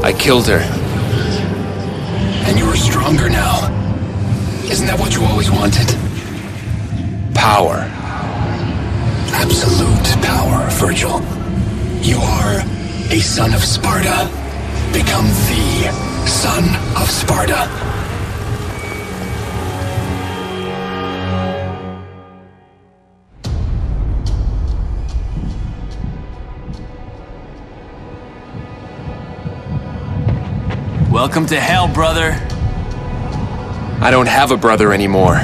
I killed her. And you're stronger now. Isn't that what you always wanted? Power. Absolute power, Virgil. You are a son of Sparta. Become the son of Sparta. Welcome to hell, brother. I don't have a brother anymore.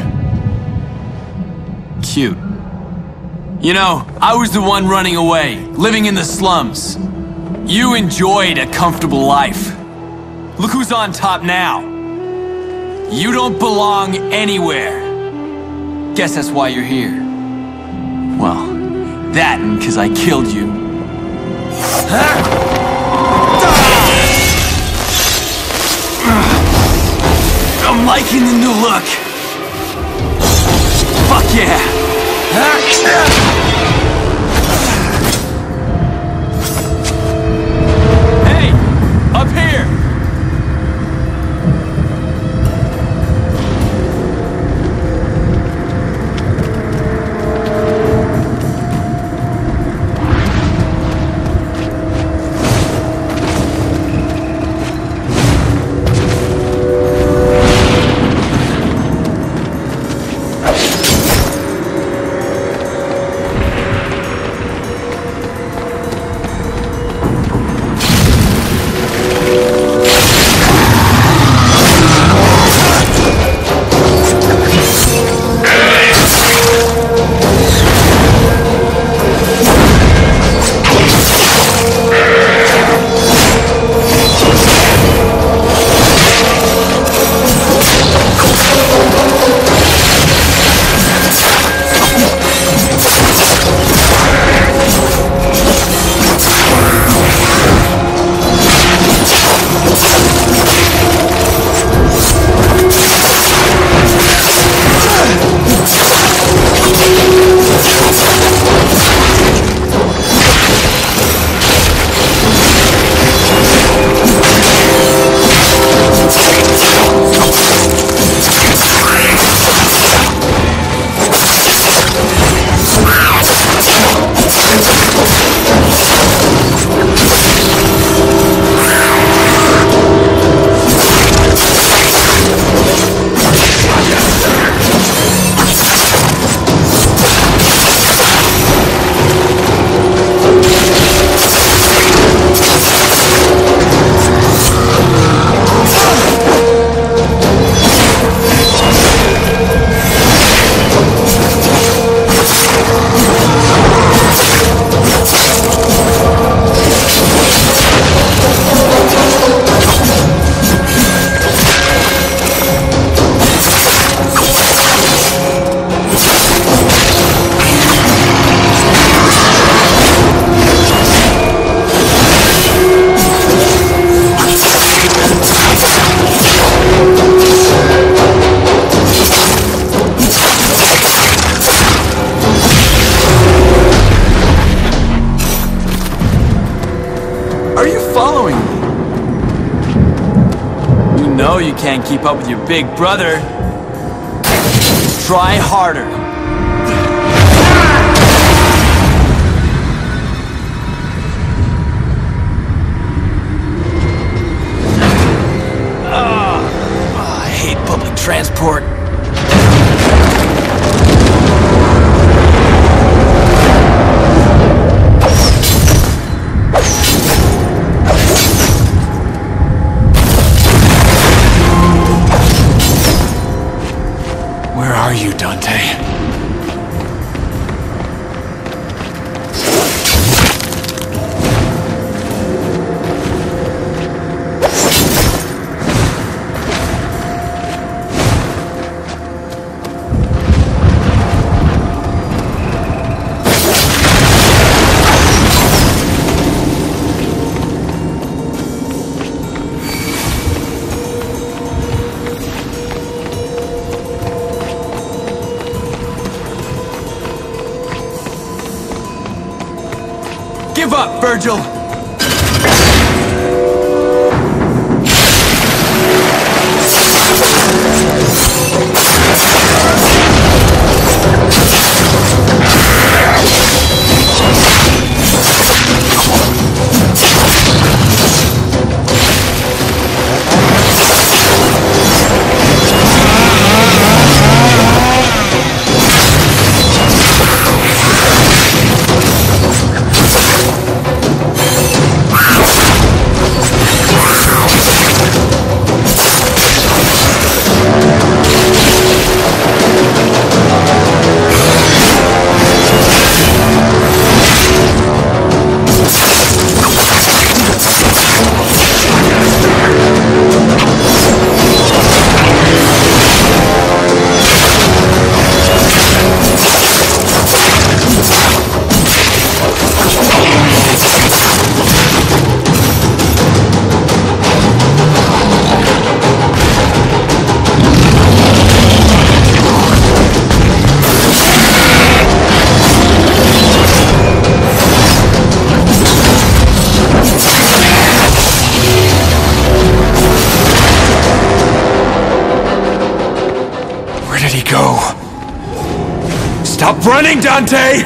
Cute. You know, I was the one running away, living in the slums. You enjoyed a comfortable life. Look who's on top now. You don't belong anywhere. Guess that's why you're here. Well, that and 'cause I killed you. I'm liking the new look. Fuck yeah. Hey, up here. You can't keep up with your big brother. Try harder. I hate public transport. Where are you, Dante? Give up, Virgil! go. Stop running, Dante!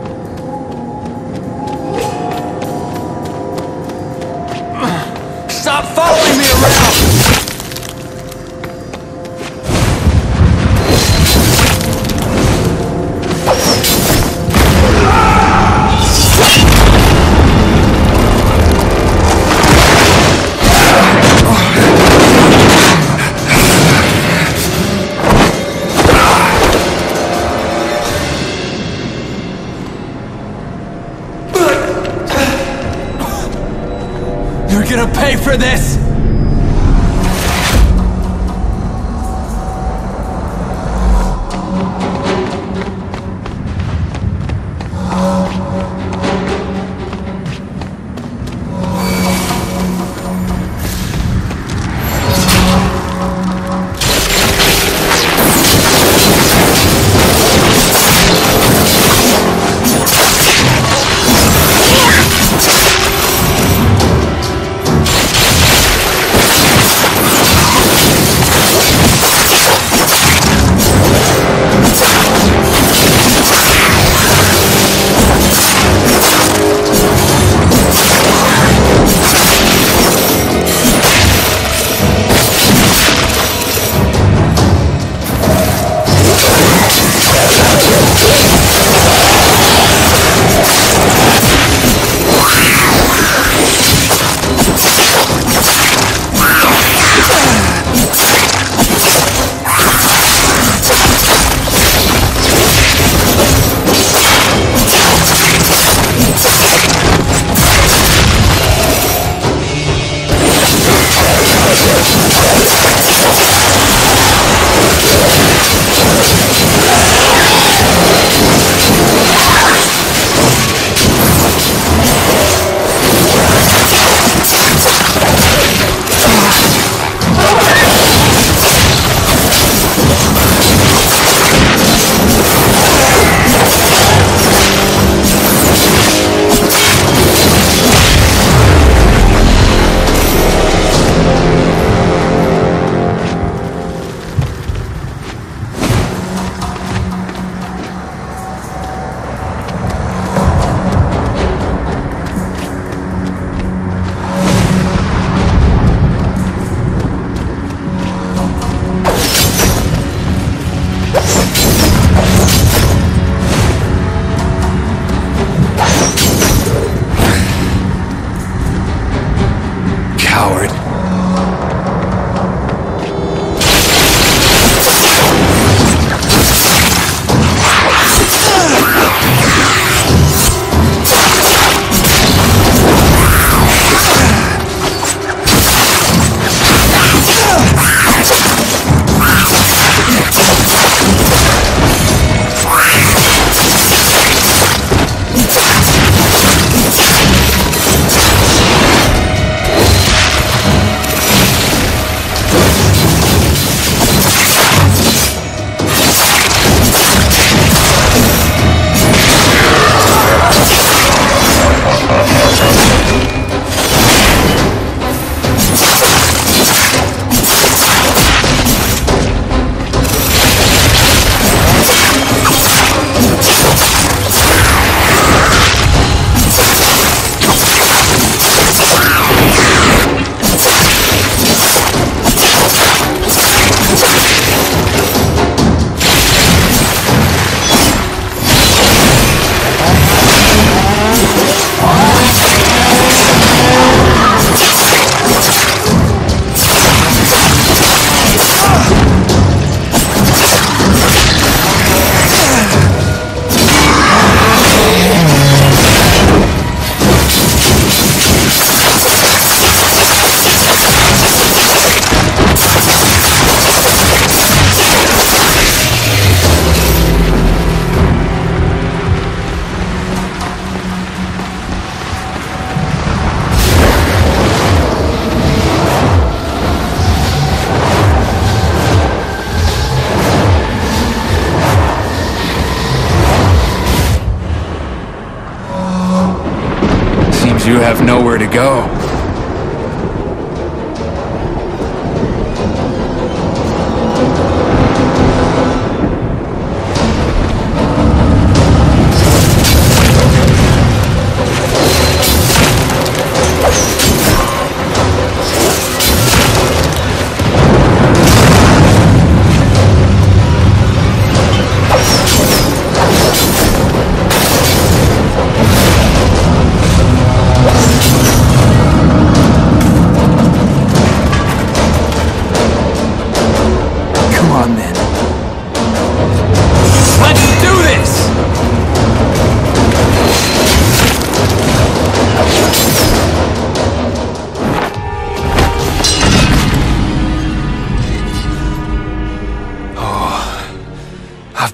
Stop following me around! You're gonna pay for this!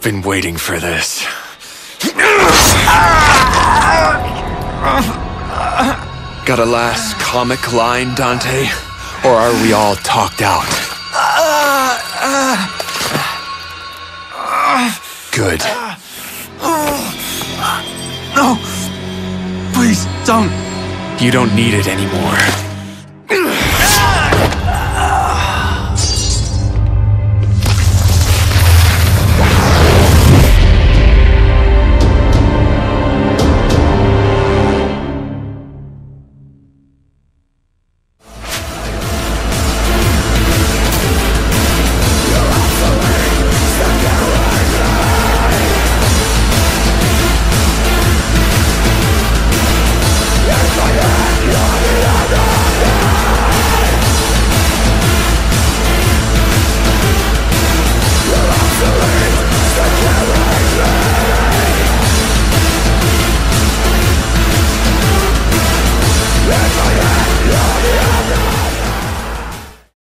been waiting for this. Got a last comic line, Dante? Or are we all talked out? Good. No! Please, don't! You don't need it anymore.